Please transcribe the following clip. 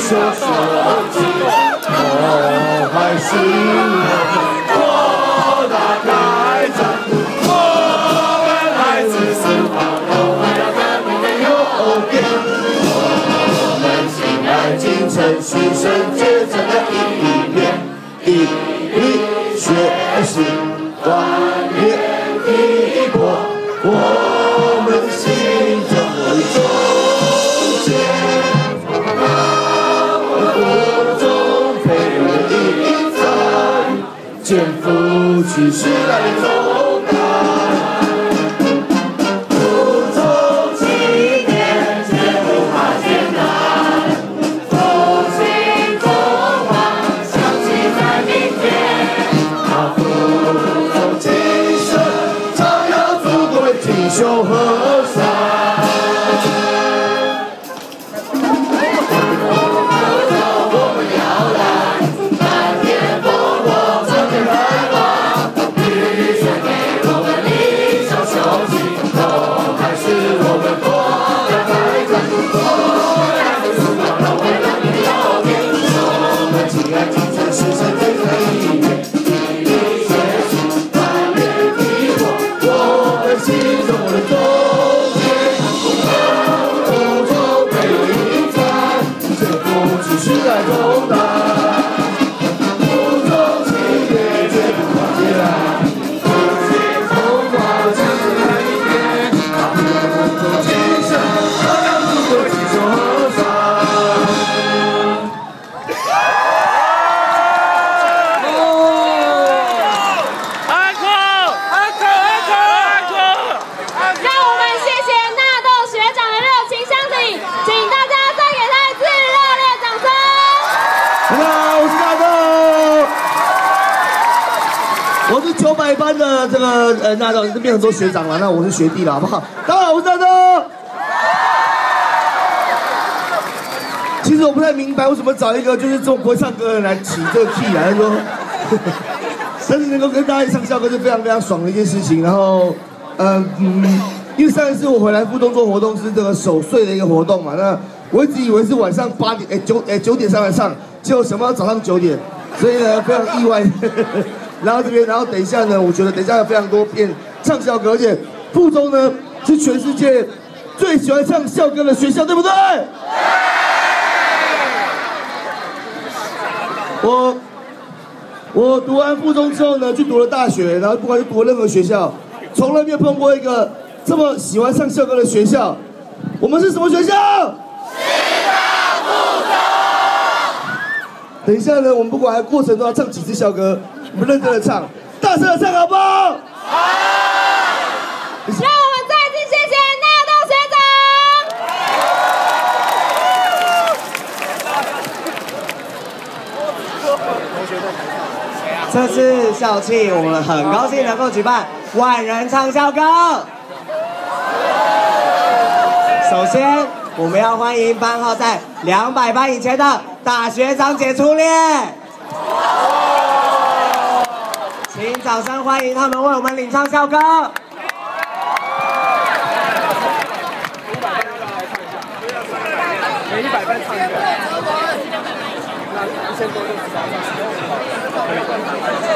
手设计，我还是我打开战鼓，我们来自四方，我们要跟明天有变。我们亲爱进城，许圣洁真的一遍，一力学习，锻炼一波，我们心中的中间。 肩负起时代的重担，不从今天，绝不怕艰难。复兴中华，相信在明天。他负重精神，照耀祖国的锦绣河山。 900班的这个纳豆，这边很多学长了，那我是学弟了，好不好？大家好，我是纳豆。其实我不太明白为什么找一个就是这种不会唱歌的人来起这个 key 来说，但是能够跟大家一起唱校歌是非常非常爽的一件事情。然后，因为上一次我回来副东做活动是这个守岁的一个活动嘛，那我一直以为是晚上9点上来唱，结果什么早上9点，所以呢非常意外。然后等一下呢，我觉得等一下有非常多片唱校歌，而且附中呢是全世界最喜欢唱校歌的学校，对不对？我读完附中之后呢，去读了大学，然后不管是读任何学校，从来没有碰过一个这么喜欢唱校歌的学校。我们是什么学校？等一下呢，我们不管过程中要唱几次校歌，我们认真的唱，大声的唱，好不好？好！ 让我们再次谢谢纳豆学长。这次校庆，我们很高兴能够举办万人唱校歌。首先，我们要欢迎班号在200班以前的大学长姐出列，请掌声欢迎他们为我们领唱校歌。 每100班唱一个，那1000多就至少唱10